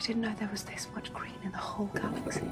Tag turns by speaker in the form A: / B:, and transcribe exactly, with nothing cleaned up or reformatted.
A: I didn't know there was this much green in the whole galaxy.